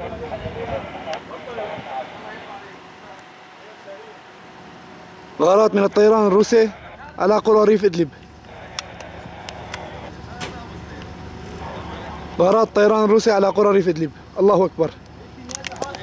غارات من الطيران الروسي على قرى ريف إدلب. غارات الطيران الروسي على قرى ريف إدلب. الله أكبر.